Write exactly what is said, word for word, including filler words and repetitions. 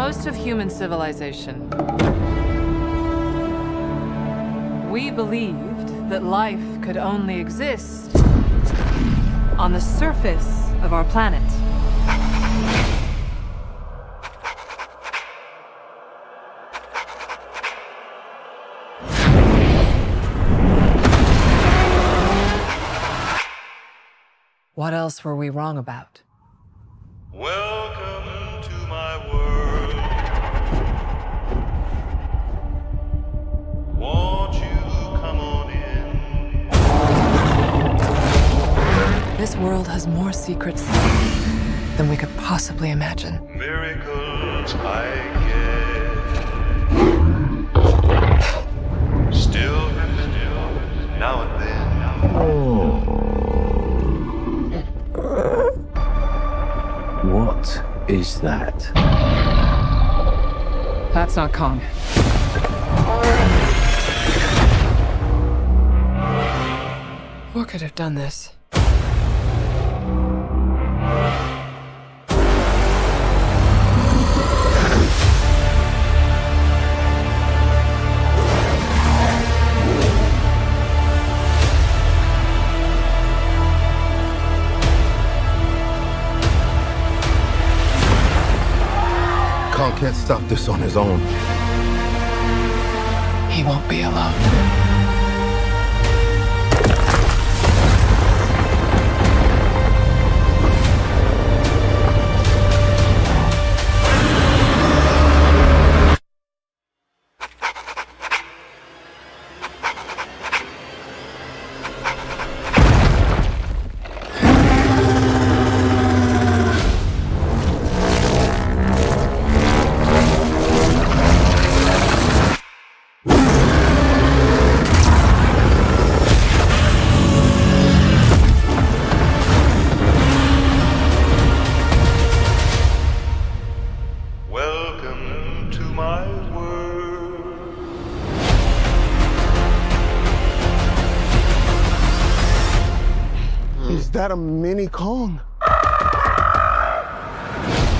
most of human civilization, we believed that life could only exist on the surface of our planet. What else were we wrong about? Welcome to my world. Won't you come on in? This world has more secrets than we could possibly imagine. Miracles I get. Still happen now and then. What is that? That's not Kong. What could have done this? Kong can't stop this on his own. He won't be alone. Is that a mini Kong?